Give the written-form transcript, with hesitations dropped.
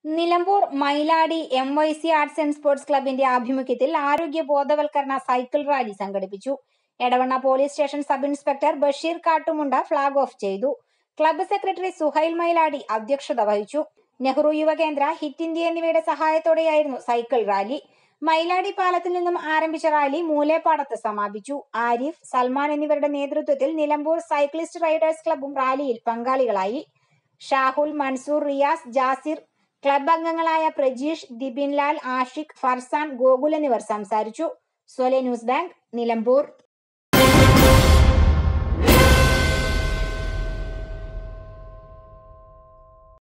Nilambur Mailadi MYC arts and sports ക്ലബിന്റെ ആഭിമുഖ്യത്തിൽ ആരോഗ്യ ബോധവൽക്കരണ സൈക്കിൾ റാലി സംഘടിപ്പിച്ചു. Edavanna police station sub inspector Basheer Kattumunda flag off ചെയ്തു. ക്ലബ്ബ് സെക്രട്ടറി സുഹൈൽ മൈലാടി അധ്യക്ഷത വഹിച്ചു. നെഹ്റു യുവകേന്ദ്ര, ഹിറ്റ് ഇന്ത്യ എന്നിവയുടെ സഹായത്തോടെയായിരുന്നു സൈക്കിൾ റാലി. മൈലാടി പാലത്തിൽ നിന്നും ആരംഭിച്ച റാലി മൂലേപ്പാടത്ത് സമാപിച്ചു. ആരിഫ്, സൽമാൻ എന്നിവരുടെ നേതൃത്വത്തിൽ നിലമ്പൂർ സൈക്ലിസ്റ്റ് റൈഡേഴ്സ് ക്ലബ്ബും റാലിയിൽ പങ്കാളികളായി. ഷാഹുൽ, മൻസൂർ, റിയാസ്, ജാസിർ, ക്ലബ്ബ് അംഗങ്ങളായ പ്രജീഷ്, ദിബിൻലാൽ, ആഷിഖ്, ഫർസാൻ, ഗോകുൽ എന്നിവർ സംസാരിച്ചു. സ്വലെ ന്യൂസ് ബാങ്ക്, നിലമ്പൂർ.